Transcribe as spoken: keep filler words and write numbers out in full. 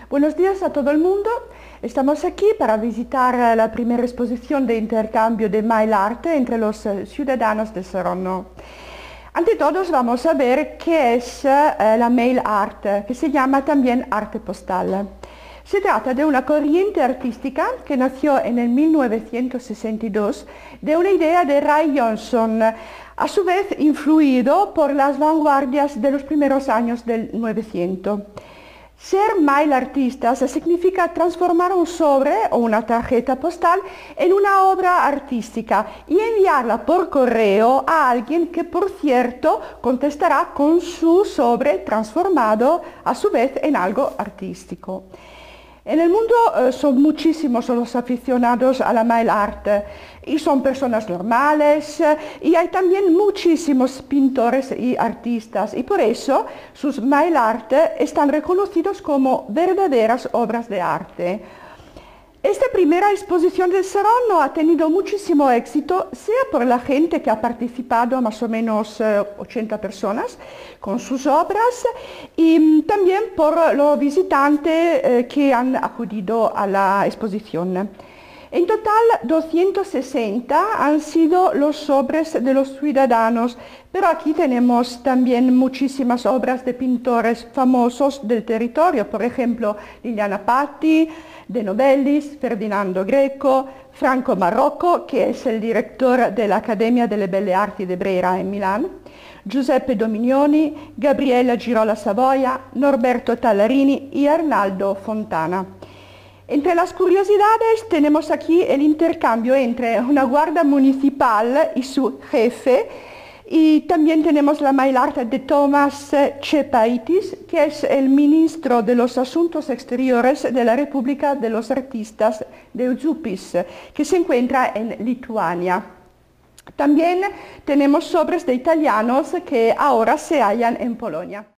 Buenos días a todo el mundo. Estamos aquí para visitar la primera exposición de intercambio de mail art entre los ciudadanos de Saronno. Ante todo vamos a ver qué es eh, la mail art, que se llama también arte postal. Se trata de una corriente artística que nació en el mil novecientos sesenta y dos de una idea de Ray Johnson, a su vez influido por las vanguardias de los primeros años del Novecento. Ser mail artistas significa transformar un sobre o una tarjeta postal en una obra artística y enviarla por correo a alguien que, por cierto, contestará con su sobre transformado a su vez en algo artístico. En el mundo eh, son muchísimos los aficionados a la mail art y son personas normales eh, y hay también muchísimos pintores y artistas y por eso sus mail art están reconocidos como verdaderas obras de arte. Esta primera exposición de Saronno ha tenido muchísimo éxito, sea por la gente que ha participado, más o menos eh, ochenta personas, con sus obras, y también por los visitantes eh, que han acudido a la exposición. En total, doscientos sesenta han sido los sobres de los ciudadanos, pero aquí tenemos también muchísimas obras de pintores famosos del territorio, por ejemplo, Liliana Patti, De Nobellis, Ferdinando Greco, Franco Marocco, que es el director de la Accademia delle Belle Arti de Brera en Milán, Giuseppe Dominioni, Gabriela Girola Savoia, Norberto Tallarini y Arnaldo Fontana. Entre las curiosidades tenemos aquí el intercambio entre una guardia municipal y su jefe, y también tenemos la mail art de Thomas Chepaitis, que es el ministro de los Asuntos Exteriores de la República de los Artistas de Užupis, que se encuentra en Lituania. También tenemos sobres de italianos que ahora se hallan en Polonia.